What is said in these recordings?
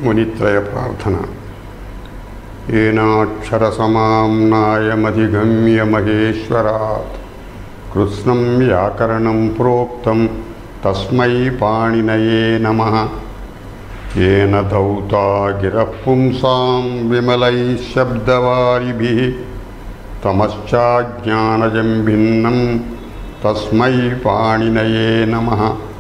मुनित्रय प्रार्थना। येनाक्षरसमाम्नायमधिगम्य महेश्वरात् कृत्स्नं व्याकरणं प्रोक्तं तस्मै पाणिनये नमः। येन धौता गिरः पुंसां विमलैः शब्दवारिभिः तमश्चाज्ञानजं भिन्नं तस्मै पाणिनये नमः।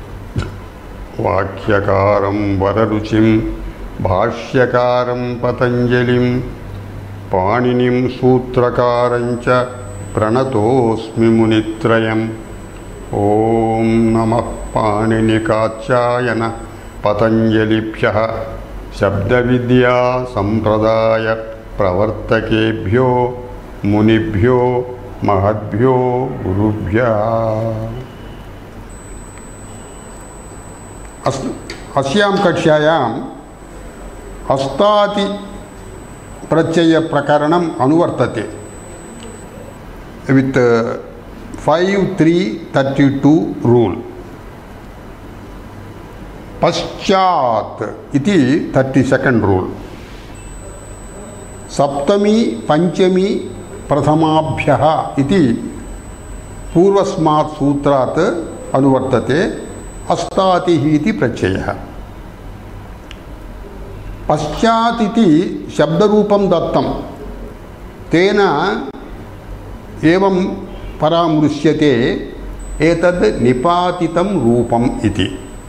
वाक्यकारं वररुचिं भाष्यकारं पतञ्जलिं पाणिनिं सूत्रकारं च प्रणतोऽस्मि मुनित्रयम्। ॐ नमः पाणिनिकाचायन पतञ्जलिभ्यः शब्दविद्या संप्रदाय प्रवर्तकेभ्यो मुनिभ्यो महद्भ्यो गुरुभ्यः। अस्यां कक्ष्यायाम् अस्ताति प्रत्यय प्रकरणम् अनुवर्तते with 5332 rule. पश्चात् इति 32nd rule. सप्तमी पंचमी प्रथमाभ्यः इति पूर्वस्मात् सूत्रात् अनुवर्तते अस्तातिः इति प्रत्ययः। पश्चात् इति शब्दरूपं दत्तं, तेन एवं परामृश्यते एतद् निपातितं रूपम् इति।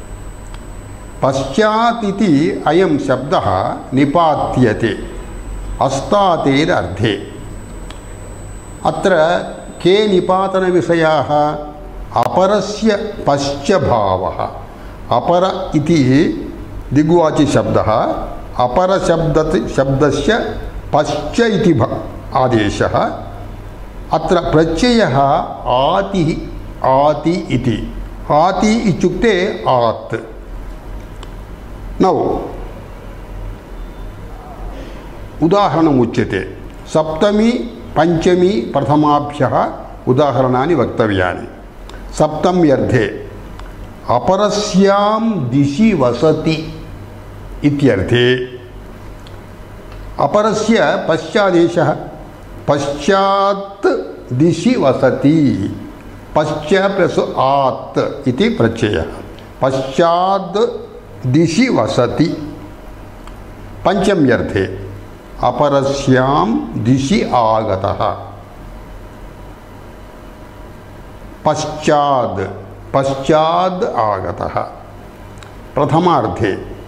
पश्चात् इति अयं शब्दः निपात्यते अस्तातेरर्थे। अत्र के निपातनविषयाः? अपरस्य पश्चभावः। अपर इति दिग्वाचि शब्दः, अपरशब्दस्य पश्च इति आदेशः। अत्र प्रत्ययः आति आति इति। आति इत्युक्ते आत्। नौ उदाहरणम् उच्यते। सप्तमी पंचमी प्रथमाभ्यः उदाहरणानि वक्तव्यानि। सप्तम्यर्थे अपरस्यां दिशि वसति इत्यर्थे। अपरस्य पश्चादेशः, पश्चात् दिशि वसति। पश्च प्लस आत् इति प्रत्ययः। पश्चात् दिशि वसति। पंचम्यर्थे अपरस्यां दिशि आगतः। पश्चाद् पश्चाद् आगतः। प्रथमार्थे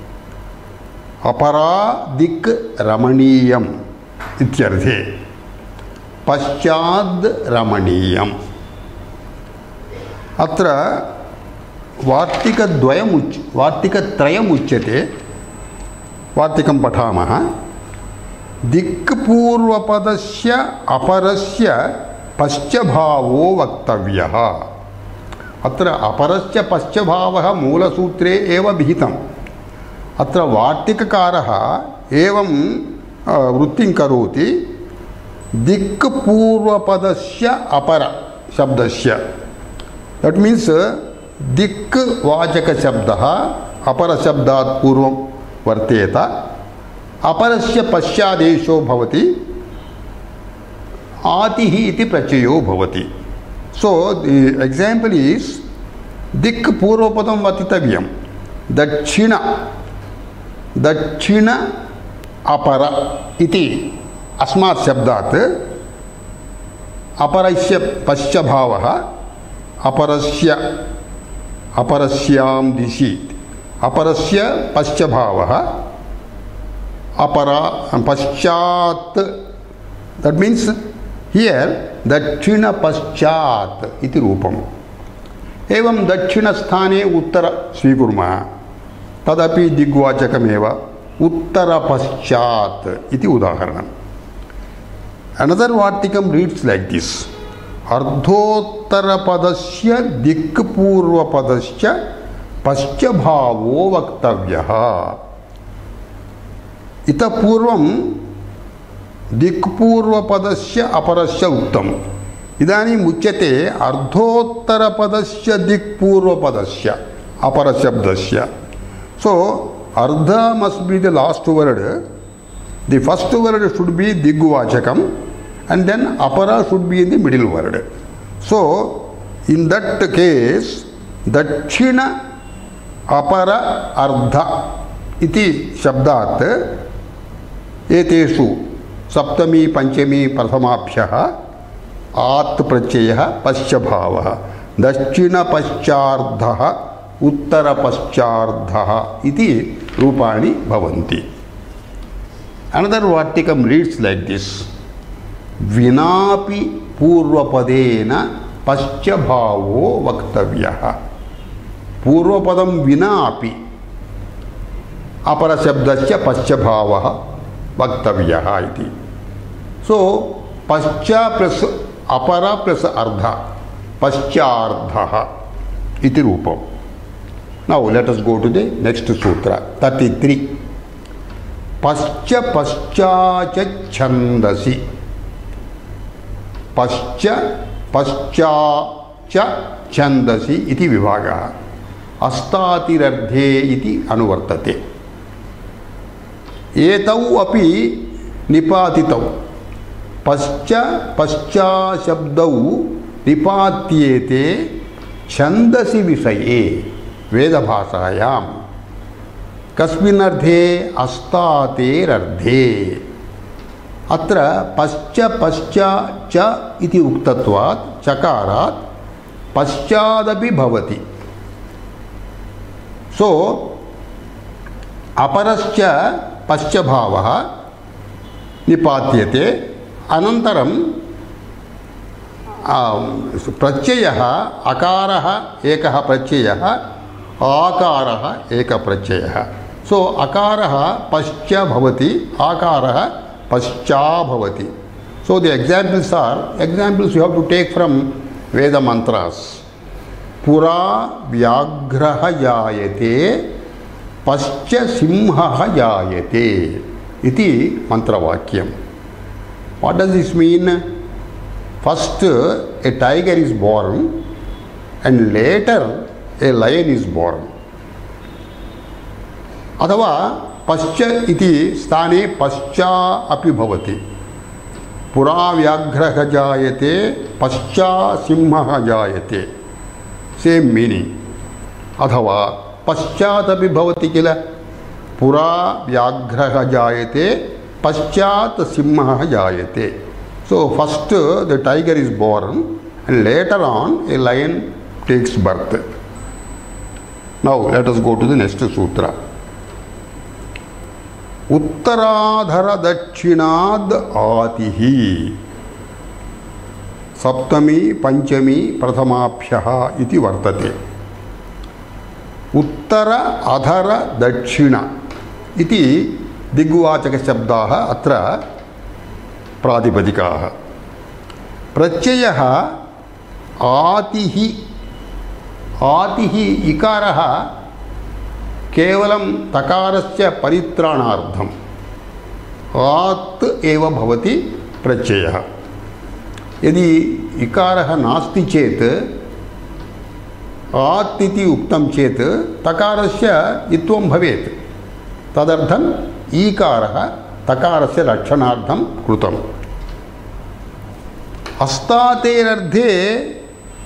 अपरा दिक् रमणीयम् इत्यर्थे। पश्चाद् रमणीयम्। अत्र वार्तिकत्रयम् उच्यते। वार्तिकं पठामः। दिक्पूर्वपदस्य अपरस्य पश्चभावो वक्तव्यः। अत्र अपरस्य पश्चभावः मूलसूत्रे एव विहितम्। अत्र वार्तिककारः एवं वृत्तिं करोति। दिक्पूर्वपदस्य अपर शब्दस्य, दट् मीन्स् दिक् वाचकशब्दः अपरशब्दात् पूर्वं वर्तेत। अपरस्य पश्चादेशो भवति, आतिः इति प्रत्ययो भवति। सो द एग्जाम्पल इज दिक् पूर्वपदं वर्तितव्यं। दक्षिण दक्षिण अपर इति अस्मात् शब्दात् अपरस्य पश्चभावः अपरस्य अपरस्यां दिशि अपरस्य पश्चभावः अपरा पश्चात्, that means here दक्षिण पश्चात् इति रूपम्। एवं दक्षिणस्थाने उत्तर स्वीकुर्मः, तदपि दिग्वाचकमेव। उत्तर पश्चात् इति उदाहरणम्। Another वार्तिकं reads like this: अर्धोत्तरपदस्य दिक्पूर्वपदस्य पश्चभावो वक्तव्यः। इतः पूर्वं दिक्पूर्वपदस्य अपरस्य उक्तम्। इदानीम् उच्यते अर्धोत्तरपदस्य दिक्पूर्वपदस्य अपरशब्दस्य। सो Ardha must be the last word. The first word should be Digvachakam and then Apara should be in the middle word. So, in that case, Dakshina Apara Ardha iti Shabdat Eteshu Saptami Panchami Prathamabhyaha At Pratyaya Paschabhavaha Dakshina Paschardhaha Uttara Paschardhaha iti Rupani Bhavanti. Another Vartikam reads like this: Vinapi Purvapadena Paschabhavo Vaktavyaha. Purvapadam Vinapi Apara Shabdasya Paschabhavaha Vaktavyaha iti. So, Pascha plus Apara plus Ardha, Paschardhaha iti Rupam. Now, let us go to the next sutra, 33. Pascha Pascha cha Chandasi. Pascha Pascha cha Chandasi iti Vibhagaha. Astatirardhe iti Anuvartate. Etau api Nipatitau. Pascha Pascha Shabdau Nipatyete Chandasi Visaye Veda Bhasayam. Kasminardhe Astaterardhe. Atra Pascha Pascha cha iti uktatvat chakarat paschadapi bhavati. So, aparascha paschabhavaha nipatyate. Anantaram pratyayah akaraha ekaha pratyayah akaraha eka pratyayah. So, akaraha pascha bhavati, akaraha pascha bhavati. So, the examples you have to take from Veda mantras. Pura vyagraha jayate pascha simhaha jayate iti mantra vakyam. What does this mean? First, a tiger is born and later a lion is born. Adava pascha iti sthane pascha api bhavati. Pura vyagraha jayate pascha simhaha jayate. Same meaning. Adhava paschat api bhavati kila. Pura vyagraha jayate paschat simhaha jayate. So first the tiger is born and later on a lion takes birth. Now let us go to the next sutra. Uttaradhara Dakshinad Atihi Saptami Panchami Prathamabhyaha iti vartate. Uttara Adhara Dakshina iti Digvachaka Shabdaha atra Pradipadikaha. Pratyayah Atihi. Atihi Ikaraha Kevalam Takarasya Paritranardham. At eva bhavati pratyayah. Yadi Ikaraha nasti chet At iti uktam chet Takarasya itvam bhavet. Tadartham Ikaraha Takarasya Lakshanardham Krutam. Astaterardhe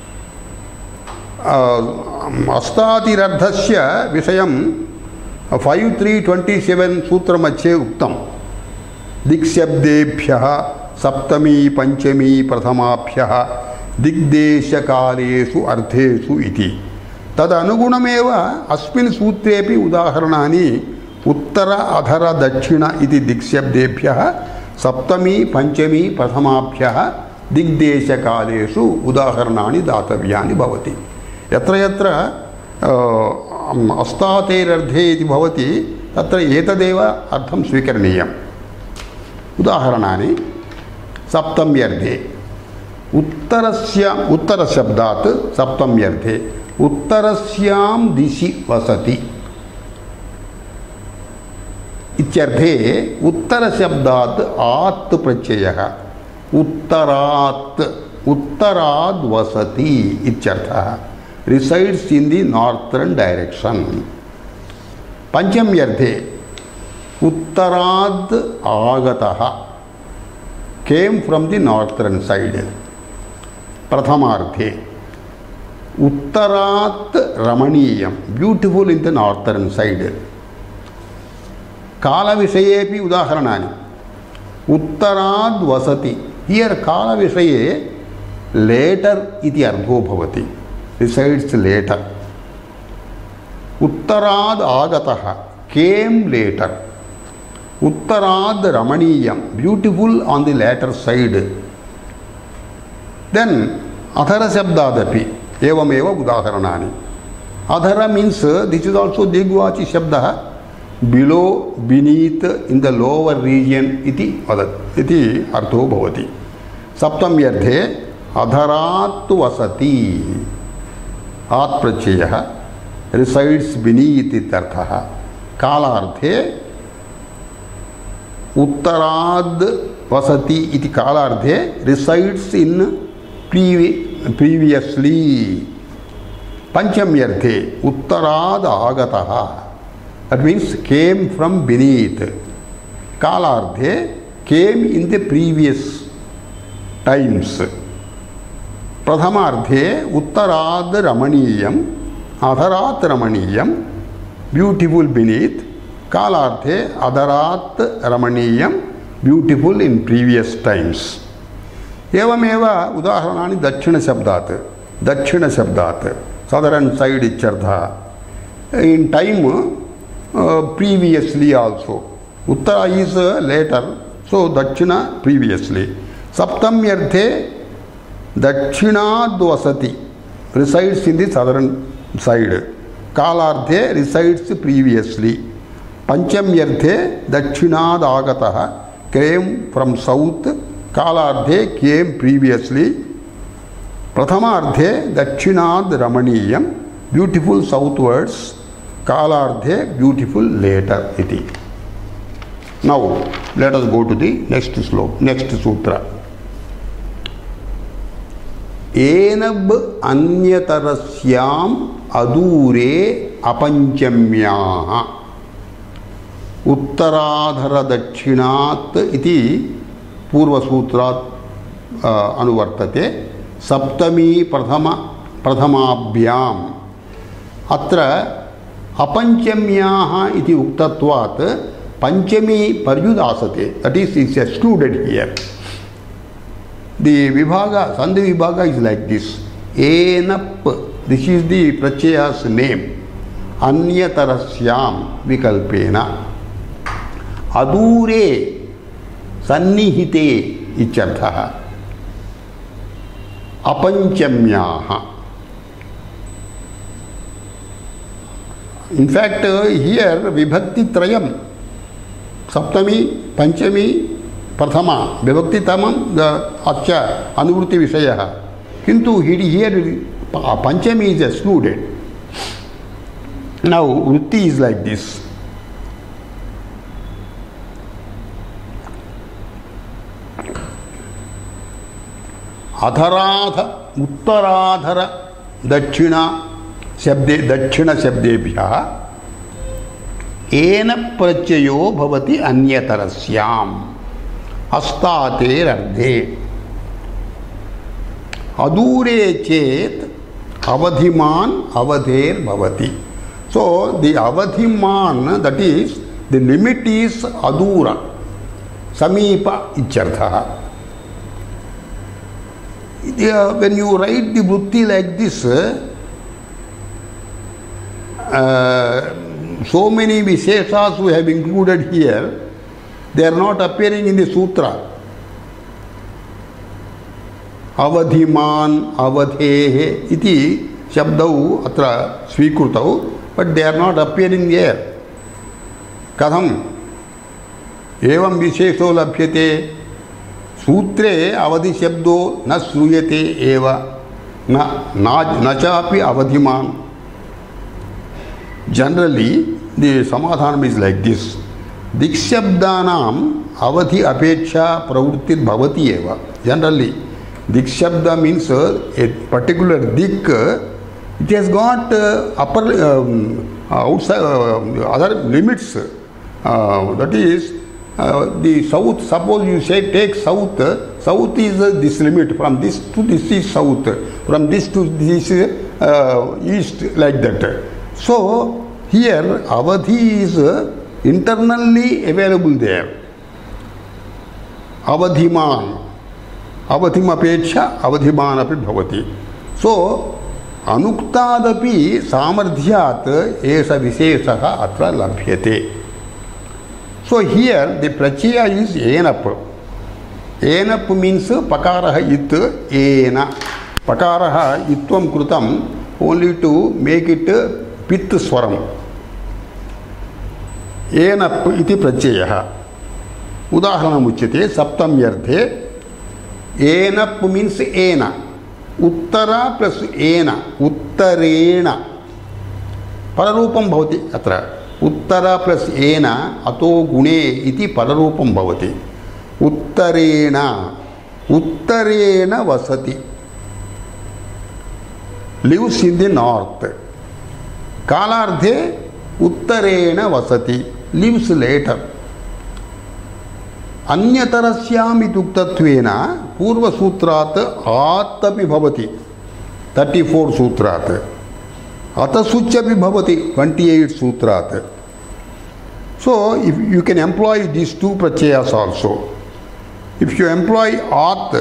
Astatirardhasya Vishayam 5.3.27 Sutra Mache Uktam. Dikshabdebhyaha Saptami Panchami Prathamabhyaha Digdeshakaresu Artheshu iti. Tad anugunameva Asmin Sutrepi Udaharanani Uttara Adhara Dakshina iti Dikshabdebhyaha Saptami Panchami Prathamabhyaha Digdeshakaresu Udaharanani Datavyani Bhavati. Yatra yatra Astaterardhe iti bhavati tatra etadeva artham svikarniyam. Udaharanani Saptamyardhe Uttara Shabdat Saptamyardhe Uttarasyam Dishi Vasati Ityardhe Uttara Shabdat At Pratyayah Uttarad Vasati Ityartha resides in the northern direction. Panchamyarthe Uttarad Agataha came from the northern side. Prathamarthe Uttarat Ramaniyam, beautiful in the northern side. Kala Vishayepi Udaharanani. Uttarad Vasati. Here Kala Vishaye later iti artho bhavati. Resides later. Uttarad Agataha came later. Uttarad Ramaniyam, beautiful on the latter side. Then Adhara Shabdadapi Evameva Udaharanani. Adhara means this is also Digvachi Shabda. Below, beneath, in the lower region iti artho bhavati. Saptamyarthe Adharat Vasati. At Prachayaha resides beneath itarthaha. Kalarthe Uttarad Vasati iti Kalarthe resides in previously. Panchamyarthe Uttarad Agataha. That means came from beneath. Kalarthe came in the previous times. Prathamarthe Uttarad Ramaniyam, Adharat Ramaniyam, beautiful beneath. Kalarthe Adharat Ramaniyam, beautiful in previous times. Evameva Udaharanani Dachina Shabdat. Dachina Shabdat. Southern side ichartha. In time, previously also. Uttara is later, so Dachina previously. Saptamyarthe Dachinad Vasati resides in the southern side. Kalarthe resides previously. Panchamyarthe Dachinad Agataha came from south. Kalarthe came previously. Prathamarthe Dachinad Ramaniyam, beautiful southwards. Kalarthe, beautiful later iti. Now let us go to the next slope, next sutra. Enab anyatarasyam adure apanchamyaha Uttaradhara Dachinat iti Purva Sutrat Anuvartate Saptami Prathamabhyam Atra Apanchamyaha iti uktatvat Panchami Paryudasate. That is excluded here. The Vibhaga, Sandhi Vibhaga is like this. Enap, this is the Prachaya's name. Anyatarasyam Vikalpena. Adure Sannihite Icharthaha. Apanchamyaha. In fact, here Vibhakti Trayam, Saptami, Panchami, Prathama, Vibhakti Tamam, the Acha, Anuvruti Vishayaha. Kintu here Panchami is excluded. Now, Vritti is like this. Adharadha, Uttaradhara, Dachina Shabdebhya Ena Prachayo Bhavati Anyatarasyam Astate Ardhe Adure Chet Avadhiman Avadher Bhavati. So the Avadhiman, that is, the limit is Adura Samipa Ichartha. When you write the Vritti like this, so many Visheshas we have included here, they are not appearing in the Sutra. Avadhiman, Avadhehe, iti Shabdau atra Svikrutau, but they are not appearing here. Katham Evam Vishesho Labhyate Sutre Avadhi Shabdo na Sruyate Eva na chapi Avadhiman. Generally, the Samadhanam is like this. Dikshabdanam Avadhi Apeksha Pravrittit Bhavati Eva. Generally, Dikshabda means a particular dik, it has got outside other limits. That is the south. Suppose you say take south. South is this limit. From this to this is south. From this to this is east, like that. So here avadhi is internally available there. Avadhiman. Avadhimapeksha avadhiman api bhavati. So anuktadapi samardhyat esa visheshaha atra labhyate. So here the prachaya is enap. Enap means pakaraha it ena. Pakaraha itvam krutam only to make it pit swaram. Enap iti prachayaha. Udaharanam uchyate saptamyarthe. Enap means ena. Uttara plus ena. Uttarena. Pararupam bhavati atra. Uttara plus ena ato gune iti pararupam bhavati. Uttarena. Uttarena vasati. Lives in the north. Kalardhe uttarena vasati. Lives later. Anyatarasyaam ituktatvena purva sutrat atapi bhavati. 34 sutrat. Atasuchapi bhavati. 28 sutrat. So if you can employ these two prachayas also. If you employ at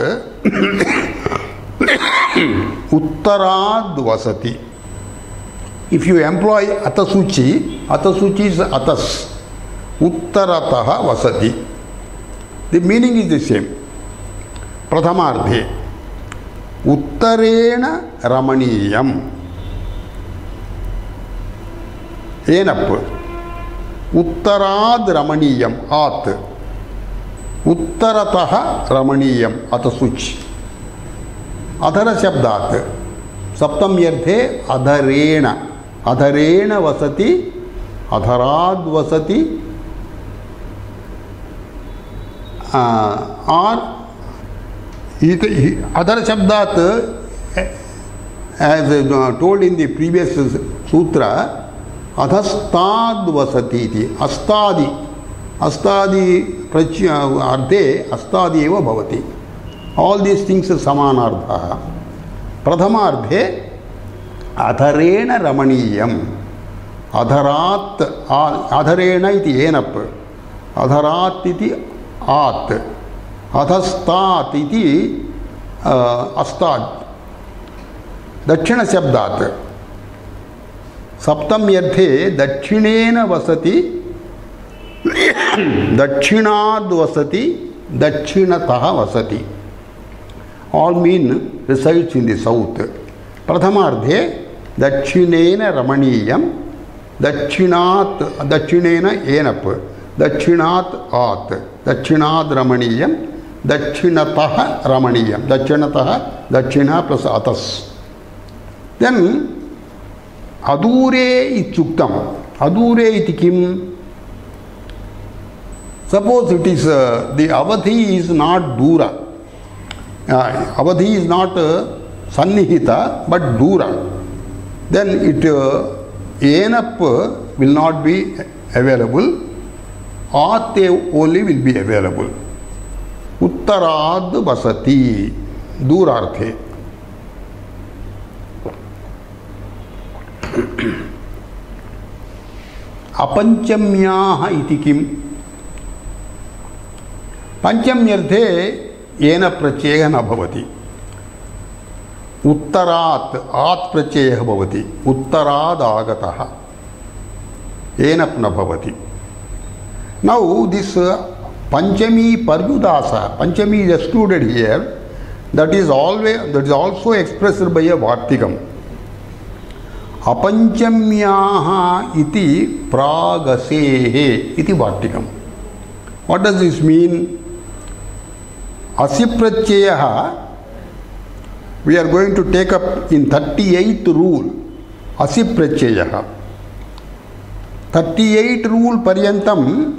uttarad vasati. If you employ atasuchi, atasuchi is atas. Uttarataha vasati. The meaning is the same. Prathamardhe. Uttarena ramaniyam. Enap. Uttarad ramaniyam. At. Uttarataha ramaniyam. Atasuch. Adhara shabdat. Saptamyarthe adharena. Adharena vasati. Adharad vasati. Or other shabdat, as told in the previous sutra, adhastad vasati iti. Astadi. Astadi arthe astadi eva bhavati. All these things are samanardha. Prathamardhe adharena ramaniyam. Adharat adharena iti enap. Adharat iti at. Adhastat iti astad. Dakshina shabdat. Saptamyarthe dakhinena vasati. Dakshinad vasati. Dakshinataha vasati. All mean resides in the south. Prathamardhe dakshinena ramaniyam. Dakshinat dakshinena enap. Dakshinat at. Dakshinad ramaniyam. Dakshinataha ramaniyam. Dakshinataha, dakshina plus atas. Then adure ityuktam. Adure iti kim? Suppose it is the avadhi is not dura. Avadhi is not sannihita but dura. Then it enap will not be available. Ate only will be available. Uttarad vasati. Durarthe. Apanchamyaha iti kim? Panchamyarthe ena prachaya na bhavati. Uttarat at prachaya bhavati. Uttarad agataha. Enap na bhavati. Now this Panchami Paryudasa, Panchami is excluded here. That is also expressed by a Vartikam. Apanchamyaha iti pragasehe iti Vartikam. What does this mean? Asiprachayaha, we are going to take up in 38th rule. Asiprachayaha. 38th rule Paryantam.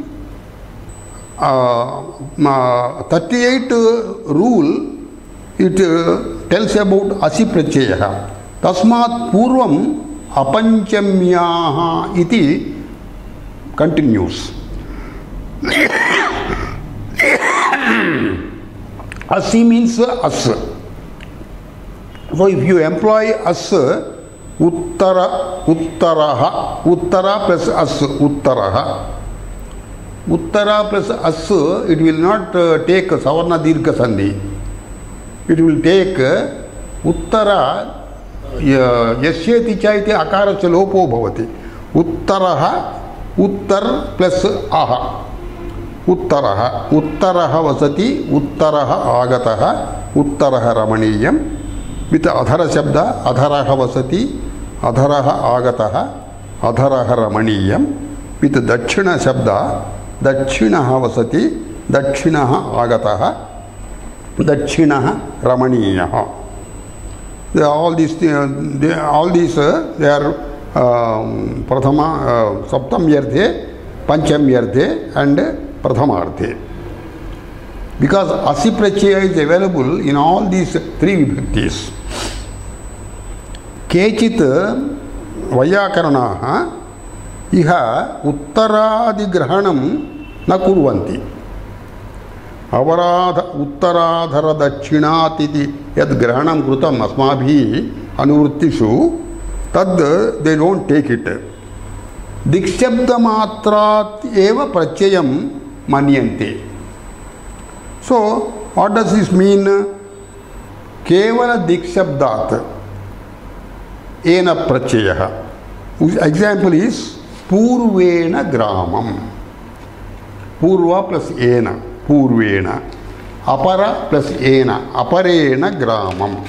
38th rule, it tells about asiprachayaha. Tasmat purvam apanchamyaha iti continues. Asi means as. So if you employ as, uttara, uttaraha, uttara plus as, uttaraha. Uttara plus as, it will not take savarna dirgha sandhi. It will take uttara, yasyeti cha iti akarasya lopo bhavati. Uttaraha, uttar plus aha. Uttaraha, uttaraha vasati, uttaraha agataha, uttaraha ramaniyam. With adhara shabda, adharaha vasati, adharaha agataha, adharaha ramaniyam. With dakshina shabda, dakshinaha vasati, dakshinaha agataha, dakshinaha ramaniyaha. All these they are prathama, saptamyarthe, panchamyarthe and prathamarthe. Because asi prachaya is available in all these three vibhaktis. Kechit vayyakaranaha iha uttaradigrahanam na kurvanti. Avaradha uttaradhara dakshinatiti yad grahanam krutam asmabhi anuvrittishu tad they don't take it. Dikshabda matrat eva prachayam manyante. So what does this mean? Kevala dikshabdat ena prachayaha. Example is purvena gramam. Purva plus ena, purvena. Apara plus ena, aparena gramam.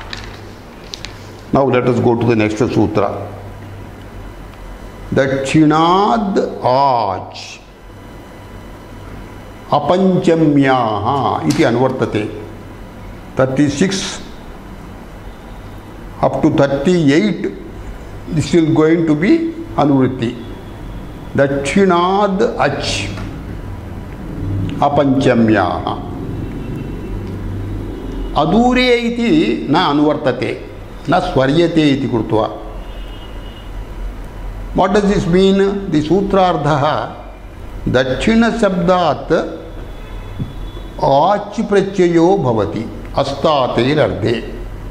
Now let us go to the next sutra. Dakshinad aj apanchamyaha iti anvartate. 36 up to 38 this is going to be anuvritti. Dakshinad ach apanchamyaha. Adure iti na anvartate, na swaryate iti krutva. What does this mean? The sutrardha dakshina shabdat ach prachayo bhavati astater ardhe.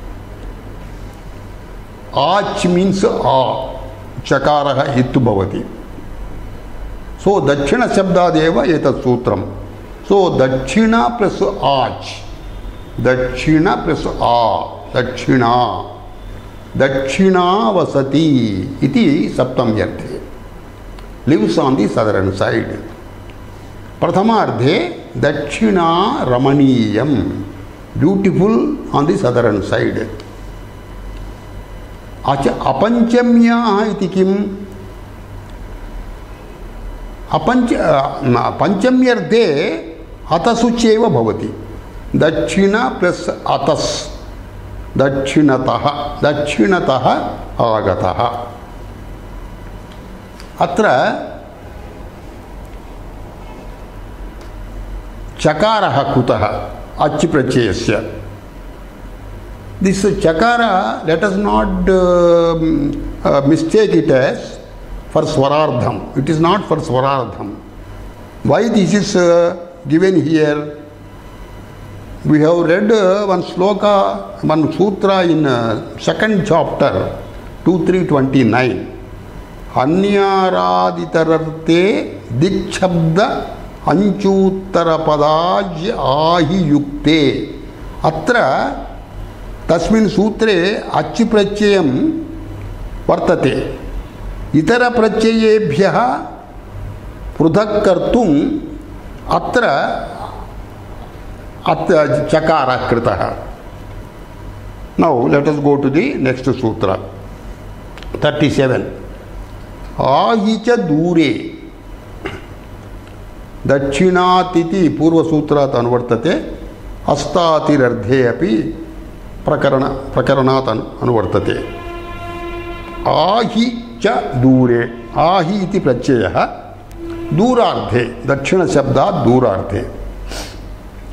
Ach means a, chakaraha itu bhavati. So dakshina shabdadeva etat sutram. So dakshina plus ach, dakshina plus a, dakshina, dakshina vasati iti saptamyarthe. Lives on the southern side. Prathamarthe dakshina ramaniyam, beautiful on the southern side. Acha apanchamyaha iti kim? Panchamyarthe atasucheva bhavati. Dakshina plus atas, dakshinataha, dakshinataha agataha. Atra chakaraha kutaha achi prachayasya. This chakara, let us not mistake it as for swarardham. It is not for swarardham. Why this is given here? We have read one sloka, one sutra in second chapter 2329. Anyaraditararte dikchabda anchuttara padaj ahi yukte. Atra tasmin sutre achi prachayam vartate. Itara prachayebhyaha prudhak kartum atra chakara kritaha. Now let us go to the next sutra. 37. Ahicha dure dakshinaatiti purva sutrat anvartate astatirardhe api prakaranat anvartate. Ahi cha dure, ahi iti prachayaha durardhe, dakshina shabdat durardhe.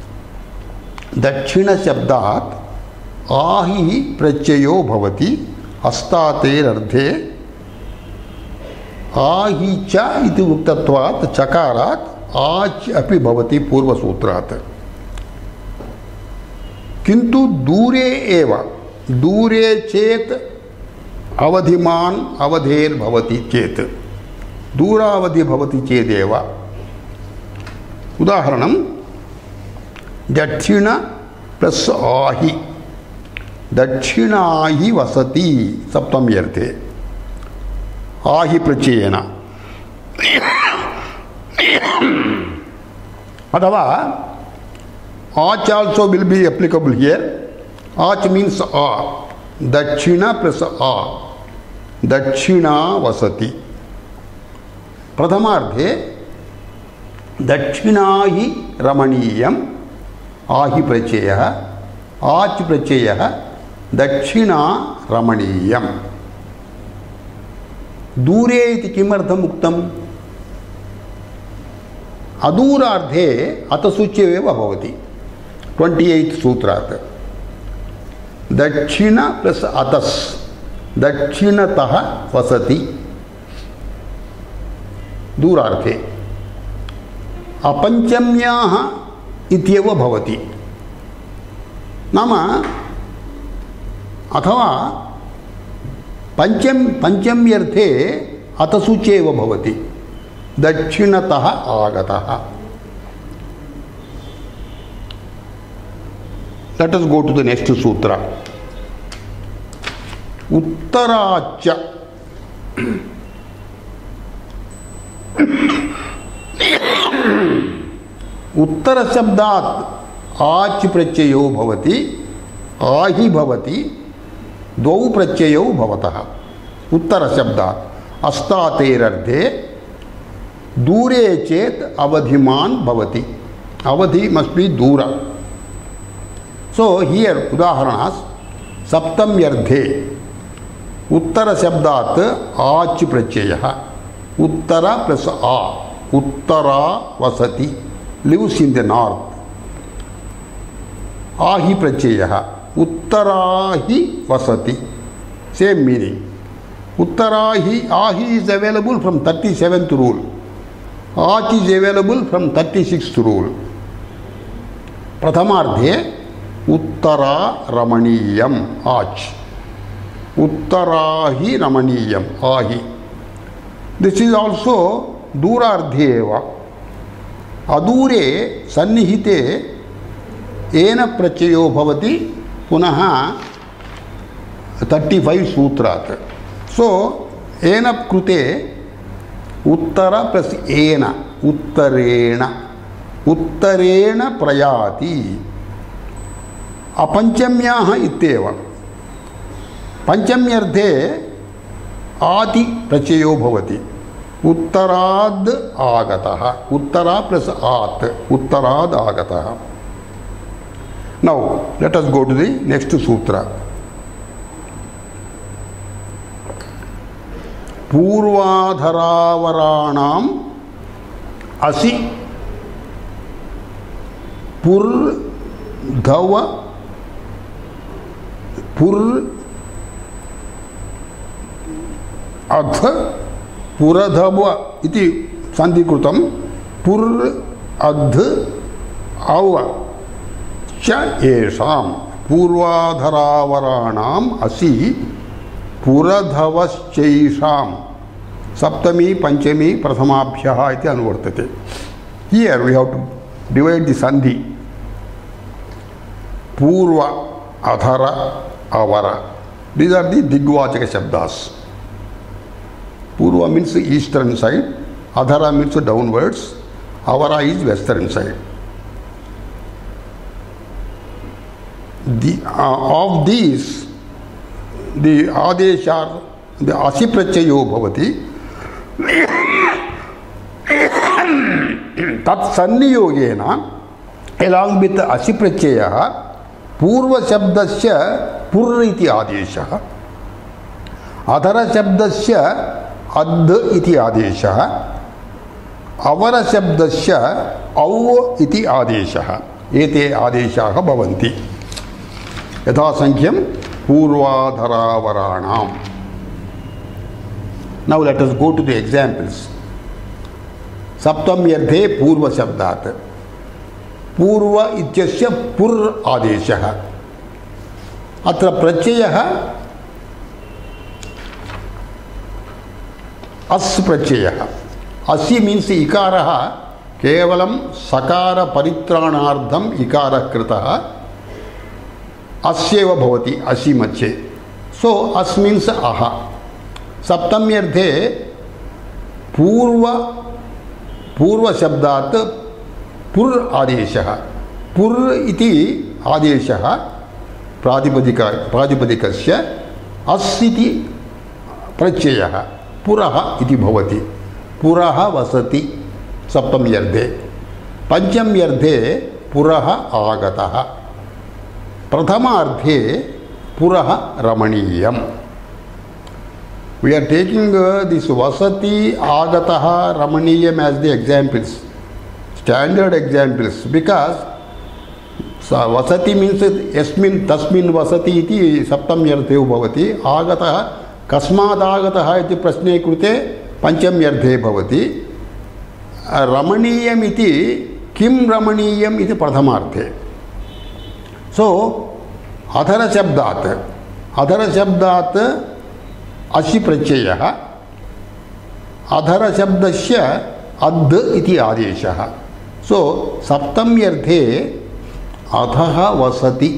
Dakshina shabdat ahi prachayo bhavati अस्तातेरर्धे आहि च इति उक्तत्वात् चकारात् आच् अपि भवति पूर्वसूत्रात्। किन्तु दूरे एव, दूरे चेत् अवधिमान् अवधेर्भवति चेत्, दूरावधि भवति चेदेव। उदाहरणं दक्षिण प्लस आहि, दक्षिणाहि वसति सप्तम्यर्थे आहि प्रत्ययेन। अथवा आच also will be applicable here. Ach means a, dakshina plus a, dakshina vasati. प्रथमार्धे दक्षिणा हि रमणीयम् आहि प्रत्ययः, आच् प्रत्ययः दक्षिणा रमणीयम्। दूरे इति किमर्थम् उक्तम्? अदूरार्धे अतसूच्यमेव भवति 28th सूत्रात्। दक्षिण प्लस अतस्, दक्षिणतः वसति दूरार्थे। अपञ्चम्याः इत्येव भवति, नाम अथवा पञ्चम्यर्थे अतसूच्य एव भवति, दक्षिणतः आगतः। Let us go to the next sutra. उत्तराच्च उत्तर शब्दात् आच् प्रत्ययो भवति, आहि भवति, द्वौ प्रत्ययौ भवतः। उत्तर शब्दात् अस्तातेरर्धे, दूरे चेत् अवधिमान् भवति, अवधि must be दूर। So here उदाहरणास् सप्तम्यर्धे उत्तर शब्दात् आच् प्रत्ययः, उत्तर प्लस आ, उत्तरा वसति, lives in the north। आहि प्रत्ययः उत्तराहि वसति, same meaning। उत्तराहि, आहि is available from 37th rule, आच् is available from 36th rule। प्रथमार्धे Uttara रमणीयम् आच्, उत्तराहि रमणीयम् आहि। This is also दूरार्धे एव। अदूरे सन्निहिते एन प्रत्ययो भवति पुनः 35 सूत्रात्। सो एन कृते उत्तर प्लस एन, उत्तरेण, उत्तरेण प्रयाति। अपञ्चम्याः इत्येव। पञ्चम्यर्धे आति प्रत्ययो भवति, उत्तराद् आगतः, उत्तरा प्लस आत्, उत्तराद् आगतः। Now let us go to the next sutra. पूर्वाधरावराणाम् असि पुर्धव अथ पुरधव इति सन्धिकृतं पुर् अध् अव च येषां। पूर्वाधरावराणाम् असि पुरधवश्चैषां, सप्तमी पंचमी प्रथमाभ्यः इति अनुवर्तते। Here we have to divide the sandhi. पूर्व अधर अवर, these are the digvachaka shabdas. Purva means eastern side, adhara means downwards, avara is western side. Of these, the adesha, the asi prachayo bhavati, tat sanniyogena, along with asi prachaya, purva shabdasya pur iti adesha, adhara shabdasya अद् इति आदेशः, अवर शब्दस्य औ इति आदेशः। एते आदेशाः भवन्ति। यथा संख्यं पूर्वाधरावराणाम्. Now let us go to the examples. सप्तम्यर्थे पूर्व शब्दात्. पूर्व इत्यस्य पुर् आदेशः. अत्र प्रत्ययः अस् प्रत्ययः. असि मीन्स् इकारः केवलं सकार परित्राणार्थम् इकारः कृतः अस्येव भवति असि मध्ये. सो अस् मीन्स् अह. सप्तम्यर्थे पूर्व शब्दात् पुर् आदेशः. पुर् इति आदेशः प्रातिपदिकस्य अस् इति प्रत्ययः पुरः इति भवति. पुरः वसति सप्तम्यर्थे. पंचम्यर्थे पुरः आगतः. प्रथमार्थे पुरः रमणीयम्. We are taking this vasati, agataha, ramaniyam as the examples, standard examples, because vasati means yasmin tasmin vasati iti saptamyarthe bhavati. Agataha kasmad agataha iti prasne krute panchamyarthe bhavati. Ramaniyam iti kim ramaniyam iti prathamarthe. So adhara shabdat अशि प्रत्ययः. अधर शब्दस्य अद् इति आदेशः. सो सप्तम्यर्थे अधः वसति.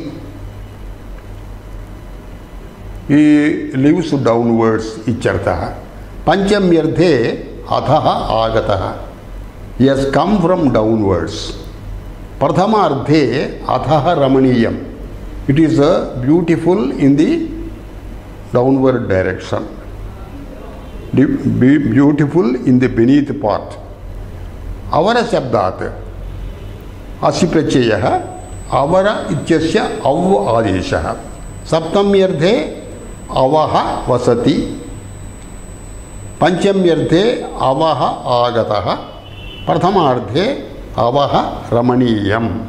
He lives downwards इत्यर्थः. पंचम्यर्थे अधः आगतः. He has come from downwards. प्रथमार्थे अधः रमणीयम्. It is beautiful in the downward direction, beautiful in the beneath part. Avara shabdat asi pratyayah avara ityasya av adeshah. Saptamyarthe avaha vasati. Panchamyarthe avaha agatah. Prathamarthe avaha ramaniyam.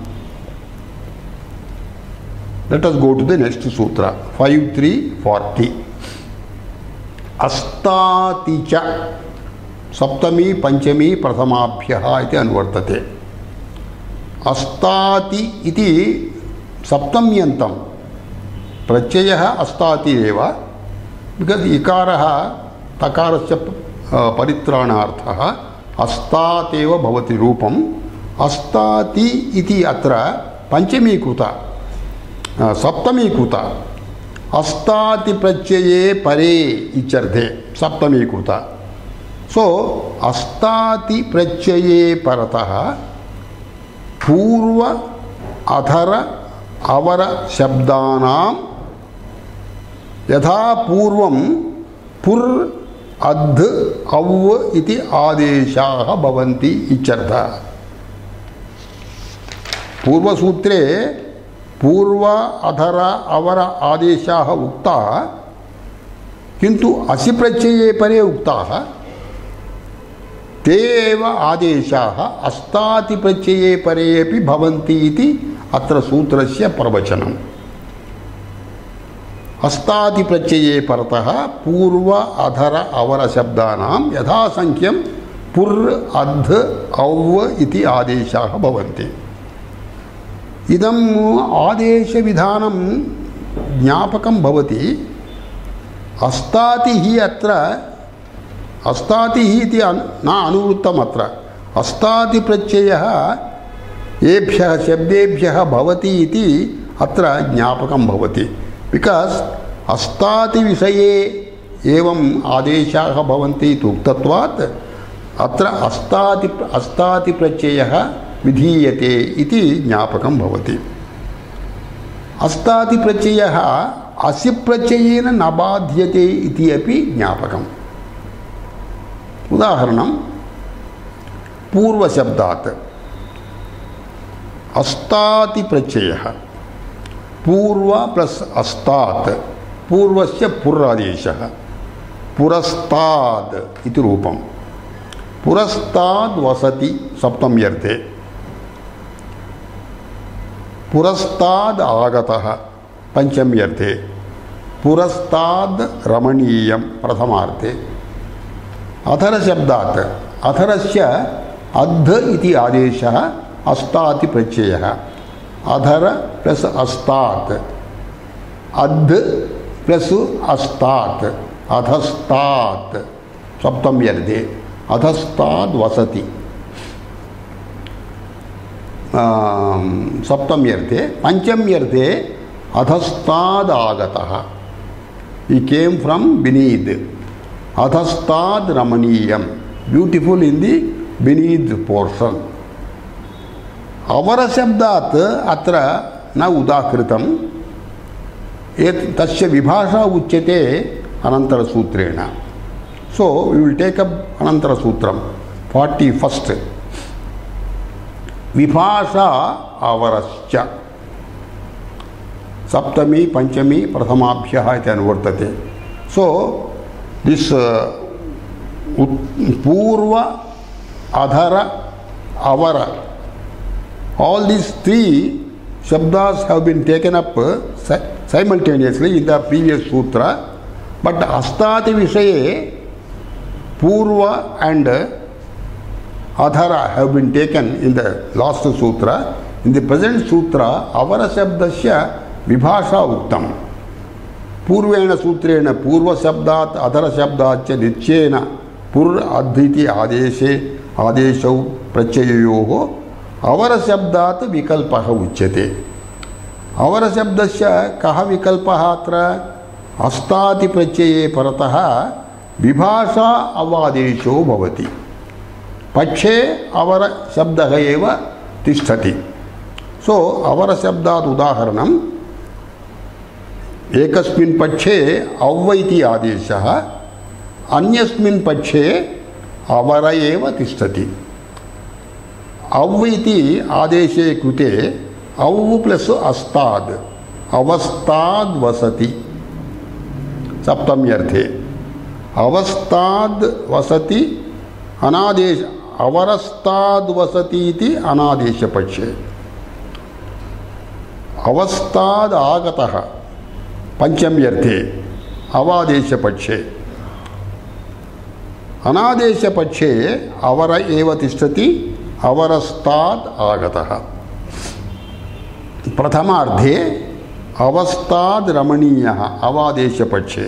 Let us go to the next sutra. 5.3.40. Astati cha. Saptami panchami prathamabhyah iti anvartate. Astati iti saptamyantam. Pratyayah astati eva. Because ikaraha takarasya paritranarthaha astateva bhavati rupam. Astati iti atra panchami kruta. सप्तमीकृता. अस्ताति प्रत्यये परे इत्यर्थे सप्तमीकृता. सो अस्ताति प्रत्यये परतः पूर्व अधर अवर शब्दानां यथा पूर्वं पुर् अद् औ इति आदेशाः भवन्ति इत्यर्थः. पूर्वसूत्रे पूर्व अधर अवर आदेशाः उक्ताः, किन्तु असि प्रत्यये परे उक्ताः. ते एव आदेशाः अस्ताति प्रत्यये परे अपि भवन्ति इति अत्र सूत्रस्य प्रवचनम्. अस्ताति प्रत्यये परतः पूर्व अधर अवर शब्दानां यथासंख्यं पुर् अद् औ इति आदेशाः भवन्ति. इदम् आदेश विधानं ज्ञापकं भवति. अस्ताति हि अत्र अस्ताति हि इति न अनुवृत्तम्. अत्र अस्ताति प्रत्ययः येभ्यः शब्देभ्यः भवति इति अत्र ज्ञापकं भवति. बिकास् अस्ताति विषये एवम् आदेशाः भवन्ति इति उक्तत्वात् अत्र अस्ताति प्रत्ययः विधीयते इति ज्ञापकं भवति. अस्ताति प्रत्ययः अस्य प्रत्ययेन न बाध्यते इति अपि ज्ञापकम्. उदाहरणं पूर्वशब्दात् अस्ताति प्रत्ययः पूर्व प्लस अस्तात् पूर्वस्य पुरादेशः पुरस्ताद् इति रूपं. पुरस्ताद् वसति सप्तम्यर्थे. पुरस्ताद् आगतः पंचम्यर्थे. पुरस्ताद् रमणीयं प्रथमार्थे। अधरशब्दात् अधरस्य अद्ध इति आदेशः अस्ताति प्रत्ययः। अधर प्लस अस्तात् अद्ध प्लस अस्तात् अधस्तात् सप्तम्यर्थे अधस्ताद् वसति सप्तम्यर्थे। पंचम्यर्थे अधस्ताद् आगतः he came from beneath अधस्ताद् रमणीयं beautiful in the beneath portion। अवरशब्दात् अत्र न उदाहृतं तस्य विभाषा उच्यते अनन्तरसूत्रेण। So we will take up अनन्तरसूत्रं 41st विभाषा अवरश्च सप्तमी पंचमी प्रथमाभ्यः इति अनुवर्तते। सो दिस पूर्व अधर अवर all these three shabdas have been taken up simultaneously in the previous sutra, but astati vishaye purva and adhara have been taken in the last sutra. In the present sutra avara shabdasya vibhasha uktam पूर्वेण सूत्रेण पूर्व शब्दात् अधर शब्दाच्च निश्चयेन पुर् अद्धिति आदेशे आदेशौ प्रत्यययोः अवर शब्दात् विकल्पः उच्यते। अवर शब्दस्य कः विकल्पः अत्र अस्ताति प्रत्यये परतः विभाषा अवादेशो भवति। पक्षे अवर शब्दः एव तिष्ठति। सो अवर शब्दात् उदाहरणम् एकस्मिन् पक्षे अव्व इति आदेशः अन्यस्मिन् पक्षे अवर एव तिष्ठति। अव्व इति आदेशे कृते अव्व प्लस अस्ताद् अवस्थाद् वसति सप्तम्यर्थे अवस्थाद् वसति अनादेश अवरस्ताद् वसति इति अनादेशपक्षे अवस्थाद् आगतः पंचम्यर्थे अवादेशपक्षे अनादेशपक्षे अवर एव तिष्ठति अवरस्ताद् आगतः। प्रथमार्धे अवस्थाद् रमणीयः अवादेशपक्षे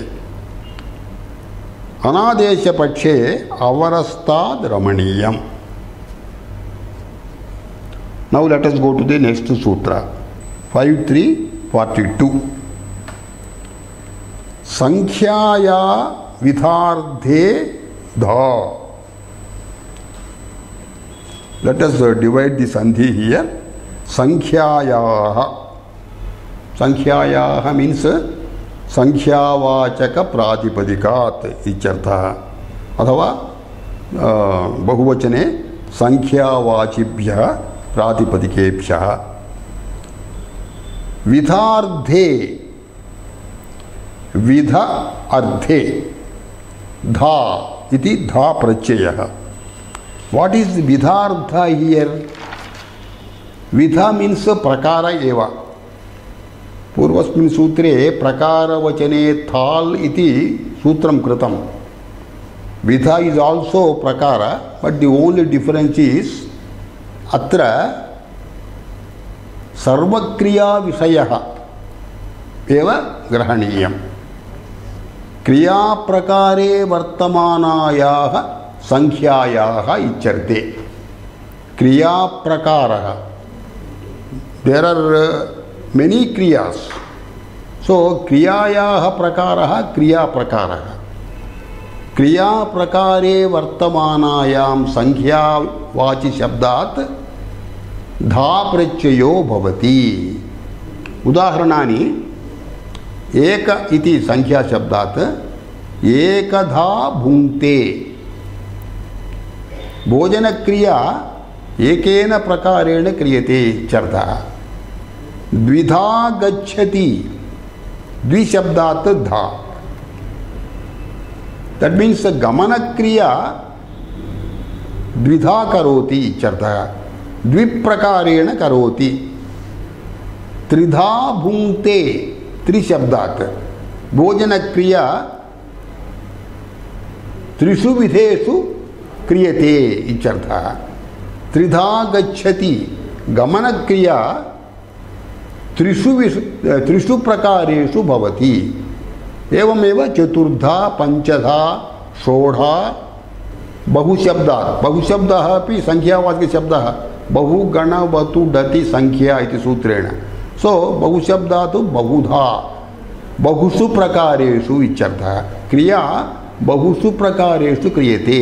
अनादेशपक्षे अवरस्ताद् रमणीयम्। Now let us go to the next sutra 5342 संख्याया विधार्धे धा। Let us divide the sandhi here. Sankhyayaha means संख्यावाचक प्रातिपदिकात् इत्यर्थः अथवा बहुवचने संख्यावाचिभ्यः प्रातिपदिकेभ्यः। विधार्धे विध अर्धे धा इति धा प्रत्ययः। What is vidhartha here? Vidha means prakara eva. पूर्वस्मिन् सूत्रे प्रकारवचने थाल इति सूत्रं कृतं। Vidha is also prakara, but the only difference is अत्र सर्वक्रिया विषयः एव ग्रहणीयम्। क्रिया प्रकारे वर्तमानायाः संख्यायाः इत्यर्थे। क्रिया प्रकारः देयर आर मेनी क्रियास, सो क्रियायाः प्रकारः क्रिया प्रकारः। क्रिया प्रकारे वर्तमानायां संख्यावाचि शब्दात् धा प्रत्ययो भवति। उदाहरणानि एक इति संख्या शब्दात् एकधा भुङ्क्ते। भोजन क्रिया एकेन प्रकारेण क्रियते इत्यर्थः। द्विधा गच्छति द्विशब्दात् धा, दैट मीन्स गमन क्रिया द्विधा करोति इत्यर्थः। द्विप्रकारेण करोति। त्रिधा भुङ्क्ते त्रिशब्दात् भोजनक्रिया त्रिषु विधेषु क्रियते इत्यर्थः। त्रिधा गच्छति गमनक्रिया त्रिषु प्रकारेषु भवति। एवमेव चतुर्धा पंचधा षोडा बहुशब्दात्। बहुशब्दः अपि संख्यावाचकशब्दः बहुगणवतु डति संख्या इति सूत्रेण। सो बहुशब्दात् बहुधा बहुषु प्रकारेषु इत्यर्थः। क्रिया बहुषु प्रकारेषु क्रियते।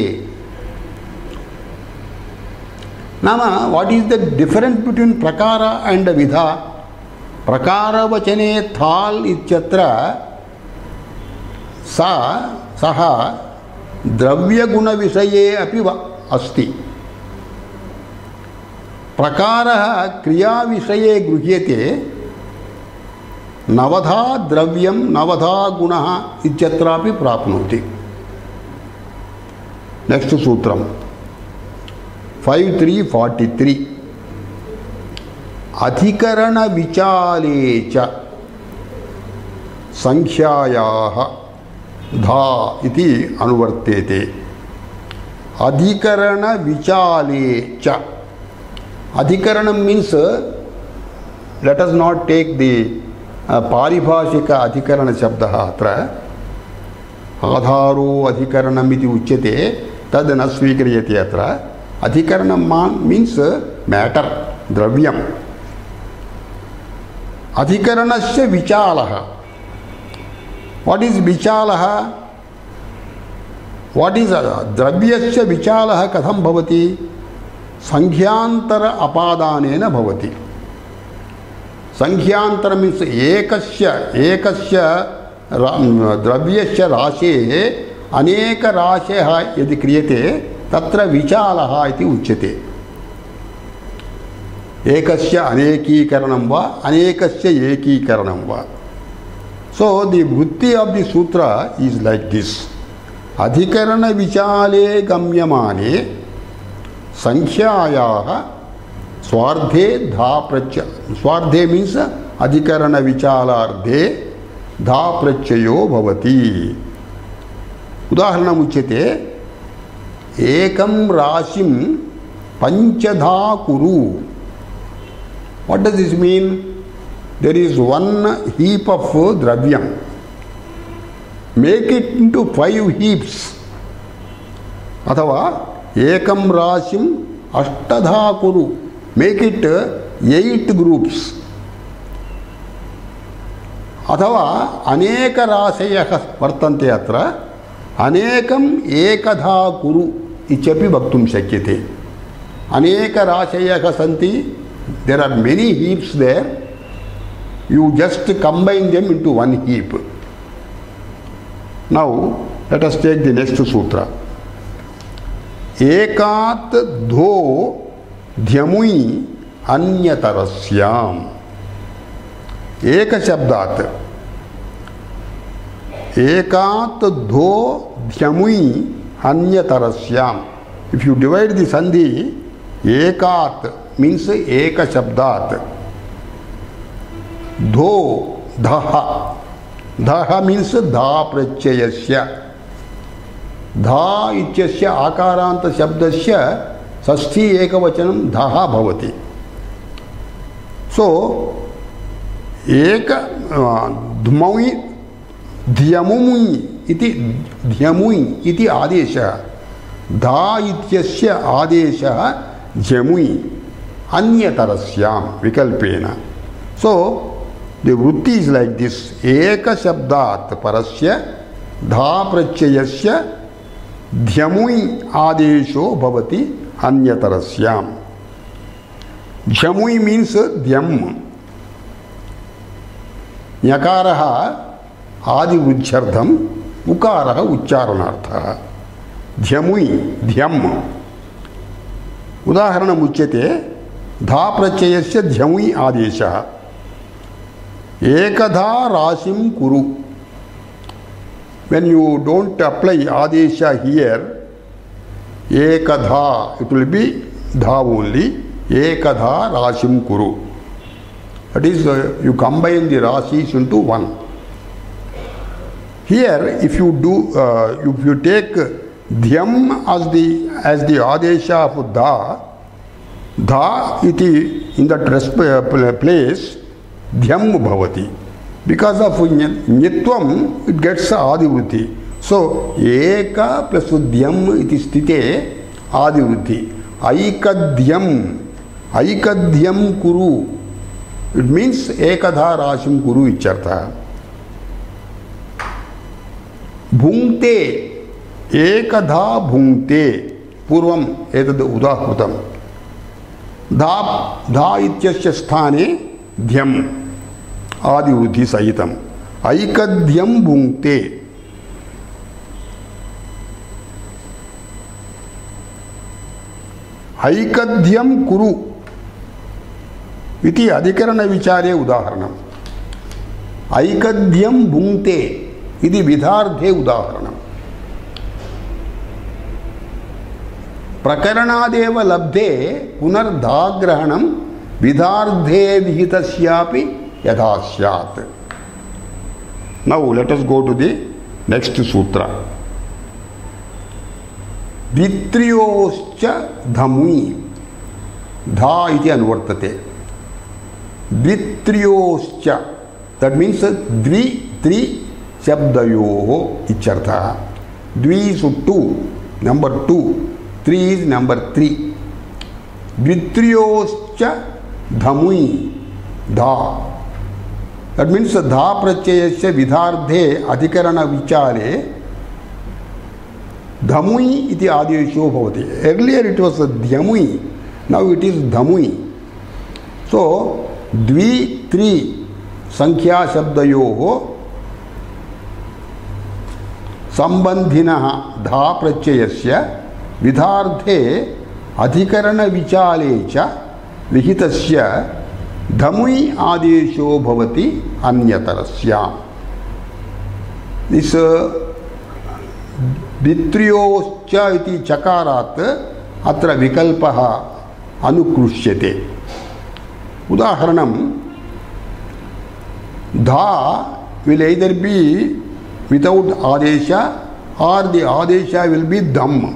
नाम what is the difference between प्रकार एंड विधा? प्रकारवचने थाल इत्यत्र सः द्रव्यगुण विषये अपि अस्ति। प्रकारः क्रिया विषये गृह्यते। नवधा द्रव्यं नवधा गुणः इत्यत्रापि प्राप्नोति। नेक्स्ट सूत्रम 5343 अधिकरण विचाले च संख्यायाः धा इति अनुवर्तेते। अधिकरण विचाले च। अधिकरणं means let us not take the पारिभाषिक अधिकरण शब्दः अत्र। आधारो अधिकरणम् इति उच्यते, तद् न स्वीक्रियते अत्र। अधिकरणं मीन्स मैटर, द्रव्यम्। अधिकरणस्य विचालः। व्हाट इज विचालः? व्हाट इज द्रव्यस्य विचालः कथं भवति? संख्यांतर अपादानेन भवति। संख्यांतर मीन्स एकस्य द्रव्यस्य राशेः अनेक राशयः यदि क्रियते तत्र विचालः इति उच्यते। एकस्य अनेकीकरणं वा अनेकस्य एकीकरणं वा। सो द वृत्ति ऑफ द सूत्र इज लाइक दिस। अधिकरण विचाले गम्यमाने संख्यायाः स्वार्धे धा प्रत्यय। स्वार्धे मीन्स अधिकरण विचालार्धे धा प्रत्ययो भवति। उदाहरणम् उच्यते एकं राशिं पंचधा कुरु। What does this mean? There is one heap of द्रव्यम, मेक इट इनटू 5 हीप्स। अथवा एकं राशिं अष्टधा कुरु, मेक इट 8 ग्रुप्स। अथवा अनेक राशयः वर्तन्ते अत्र, अनेकम् एकधा कुरु इत्यपि वक्तुं शक्यते। अनेक राशयः सन्ति, there are many heaps there, you just combine them into one heap. Now let us take the next sutra. एकात् धो ध्यमुई अन्यतरस्याम। एक शब्दात् एकात् धो ध्यमुई अन्यतरस्याम। इफ यू डिवाइड द संधि एकात् मीन्स एक शब्दात्, धो धः, धः मीन्स धा प्रत्ययस्य। धा इत्यस्य आकारान्त शब्दस्य षष्ठी एकवचनं धः भवति। सो एक ध्मौइ ध्यमुई इति ध्यमुई इति आदेशः, धा इत्यस्य आदेशः जमुई अन्यतरस्यां विकल्पेन। सो द वृत्ति इज लाइक दिस। एक शब्दात् परस्य धा प्रत्ययस्य ध्यमुई आदेशो भवति अन्यतरस्याम। झमुई मीन्स ध्यम। ञकारः आदिवृद्ध्यर्थम्, उकारः उच्चारणार्थः। ध्यमुई ध्यम। उदाहरणम् उच्यते धा प्रत्ययस्य ध्यमुई आदेशः। एकधा राशिं कुरु। When you don't apply adesha here, ekadha, it will be dha only. Ekadha rashim kuru. That is, you combine the rashis into one. Here, if you take dhyam as the adesha of dha iti in that place dhyam bhavati. Because of nyatvam, it gets adivruti. So, eka plus dhyam iti sthite adivruti. Aikadhyam kuru. It means ekadha rashim kuru ichartha. Bhunkte ekadha bhunkte purvam etad udahrutam. Dha ityasya sthane dhyam adivruti sahitam. Aikadhyam bhunkte. Aikadhyam kuru iti adhikarana vichare udaharanam. Aikadhyam bhunkte iti vidhardhe udaharanam. Prakaranadeva labdhe punardhagrahanam vidhardhe vihitasyapi yadhasyat. Now let us go to the next sutra. Vitriyoscha dhamui. Dha iti anvartate. Vitriyoscha. That means tri shabdayoho ichartha. Dvi is 2. Number 2. 3 is number 3. Vitriyoscha dhamui. Dha. That means dha prachayasya vidhardhe adhikarana vichare dhamui iti adesho bhavati. Earlier it was dhyamui, now it is dhamui. So, dvi, tri, sankhya shabdayoho sambandhinaha dha prachayasya vidhardhe adhikarana vichalecha vihitasya dhamui adesho bhavati anyatarasya. This vitriyoscha iti chakarat atra vikalpaha anukrusyate. Udaharanam, dha will either be without adesha or the adesha will be dham.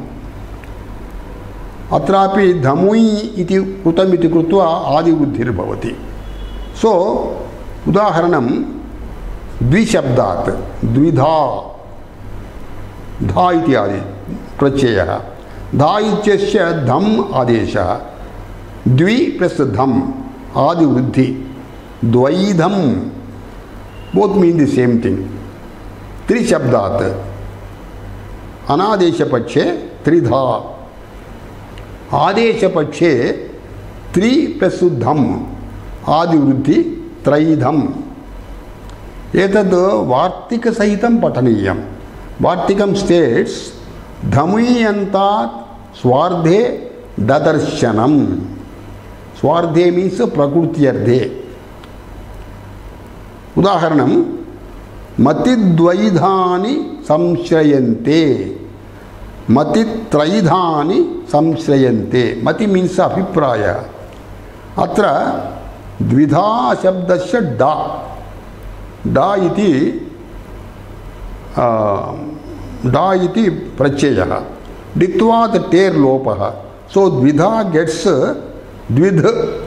Atrapi dhamui iti kutam iti krutva adibuddhir bhavati. So, udaharanam dvishabdat dvidha dha iti adi prachaya. Dha ityasya dham adesha. Dvi plus dham adivruddhi. Dvaidham. Both mean the same thing. Tri shabdat. Anadesha pakshe tridha. Adesha pakshe tri plus dham adivruddhi traidham. Etad vartika sahitam pataniyam. Vartikam states Dhamui swardhe dadarshanam. Swardhe means prakrutiyardhe. Udaharanam matidvaidhani samshrayante. Matitraidhani samshrayante. Mati means abhipraya. Atra dvidha shabdasya da. Da iti da iti prachaya. Ditva the ter lopaha. So dvidha gets dvidh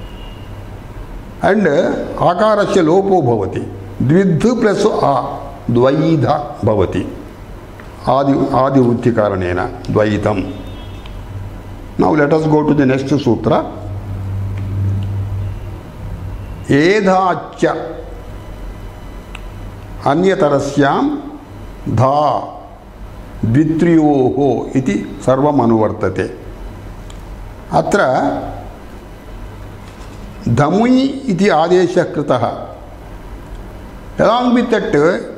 and akarasya lopo bhavati. Dvidh plus a dvaidha bhavati. Adi vrutti karanena dvaidham. Now let us go to the next sutra. Edhacha anyatarasyam dha vitriyoho iti sarvam anuvartate. Atra dhamui iti adesha kritaha. Along with that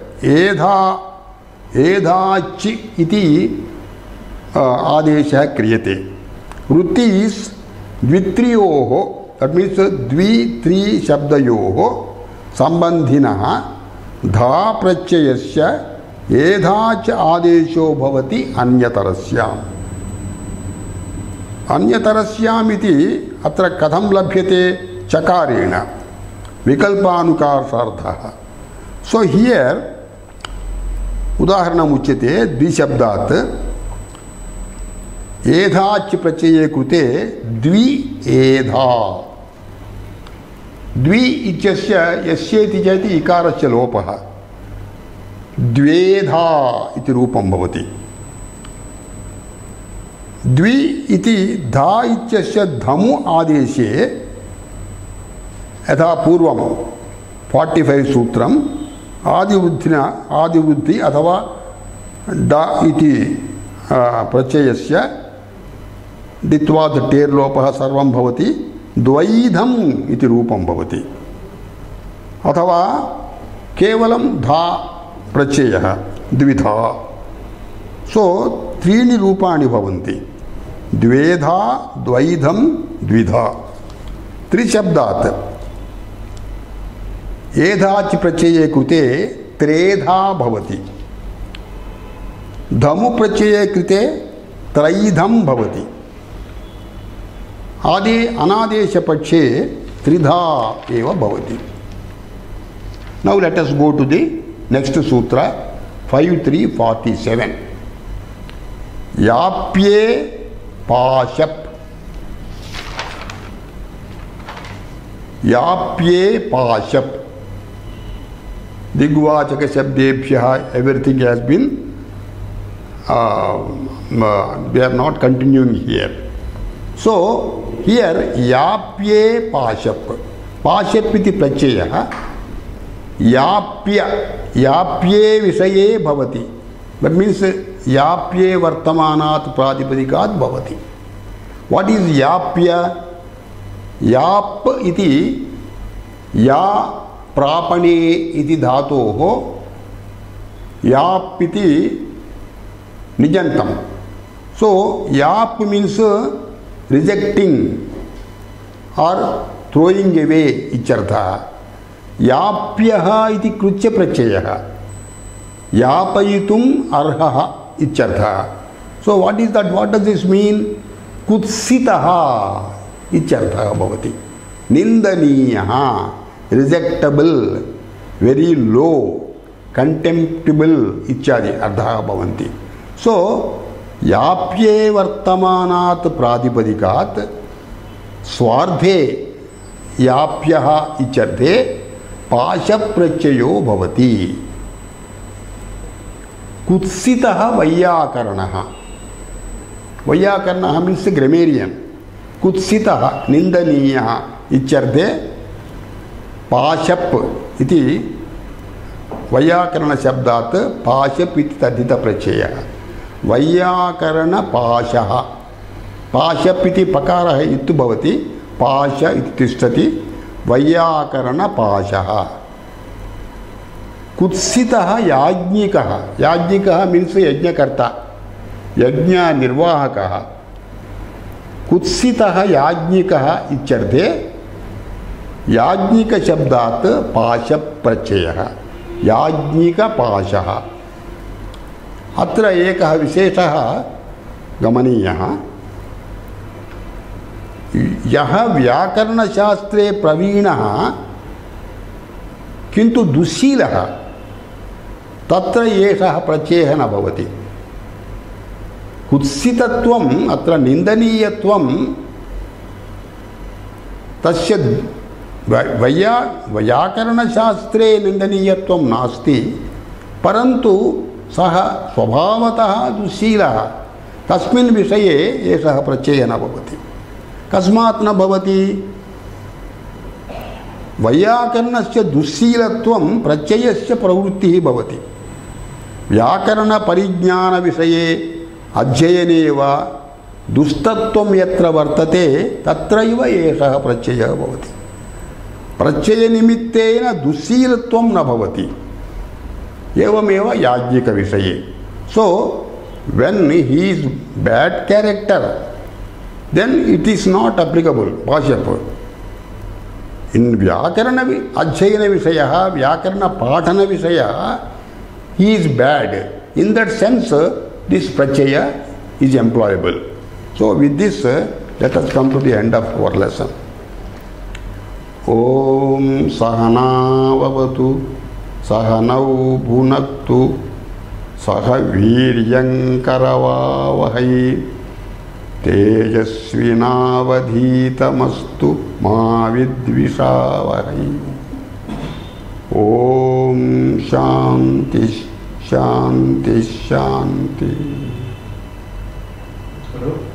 edhachi iti adesha kriyate. Vrutti is vitriyoho, that means dvi tri shabdayoho sambandhinaha dha prachayasya edhacha adesho bhavati anyatarasyam. Anyatarasyam iti atra katham labhyate chakarena vikalpanukarsarthaha. So here उदाहरणम् उच्यते द्विशब्दात् एधाच् प्रत्यये कृते द्वि एधा द्वि इत्यस्य यस्येति चेत् इकारस्य लोपः द्वेधा इति रूपं भवति द्वि इति धा इत्यस्य धमु आदेशे यथा पूर्वं 45 सूत्रम् आदिवृद्धि अथवा ड इति प्रत्ययस्य डित्वात् टेर् लोपः सर्वं भवति द्वैधम् इति रूपं भवति अथवा केवलं धा प्रत्ययः द्विधा सो त्रीणि रूपाणि भवन्ति द्वेधा द्वैधं द्विधा त्रिशब्दात् एधाच् प्रत्यये कृते त्रेधा भवति धमु प्रत्यये कृते त्रैधं भवति अनादेशपक्षे त्रिधा एव भवति Now let us go to the next sutra 5347 याप्ये पाशप याप्ये पाशप दिग्वाचक शब्देभ्यः everything has been we are not continuing here. So here yapye pashap iti pratyayah yapye visaye bhavati, that means yapye vartamanat pradipadikaat bhavati. What is yapya? Yap iti ya prapane iti dhatoho yap iti nijantam. So yap means rejecting or throwing away ichartha. Yapyaha iti krutya pratyayah yapayitum arhaha ichartha. So what is that? What does this mean? Kutsitaha ichartha bhavati. Nindaniyaha, rejectable, very low, contemptible ichadi ardha bhavanti. So याप्ये वर्तमानात् प्रातिपदिकात् स्वार्थे याप्यः इत्यर्थे पाशप्रत्ययो भवति. कुत्सितः वैयाकरणः वैयाकरणः means ग्रामेरियन् कुत्सितः निन्दनीयः इत्यर्थे पाशप् इति वैयाकरणशब्दात् पाशप् इति तद्धितप्रत्ययः वैयाकरण पाशः पाशप् इति पकारः इत्तु भवति पाश इति तिष्ठति वैयाकरण पाशः. कुत्सितः याज्ञिकः याज्ञिकः मीन्स् यज्ञकर्ता यज्ञनिर्वाहकः. कुत्सितः याज्ञिकः इत्यर्थे याज्ञिकशब्दात् पाशप्रत्ययः याज्ञिकपाशः. अत्र एकः विशेषः गमनीयः. यः व्याकरणशास्त्रे प्रवीणः किन्तु दुःशीलः तत्र एषः प्रत्ययः न भवति. कुत्सितत्वम् अत्र निन्दनीयत्वं तस्य व्याकरणशास्त्रे निन्दनीयत्वं नास्ति परन्तु सः स्वभावतः दुःशीलः तस्मिन् विषये एषः प्रत्ययः न भवति. कस्मात् न भवति? वैयाकरणस्य दुःशीलत्वं प्रत्ययस्य प्रवृत्तिः भवति. व्याकरणपरिज्ञानविषये अध्ययने वा दुस्तत्वं यत्र वर्तते तत्रैव एषः प्रत्ययः भवति. प्रत्ययनिमित्तेन दुःशीलत्वं न भवति. एवमेव याज्ञिकविषये. So when he is bad character then it is not applicable pashap. In व्याकरण अध्ययन विषयः व्याकरण पाठन विषयः he is bad. In that sense this pratyaya is employable. So with this let us come to the end of our lesson. Om Sahana Vavatu Sahanau Bhunaktu సహ వీర్యంకరవావహై తేజస్వినావధీతమస్తు మా విద్విషావహై. ఓం శాంతి శాంతి శాంతి.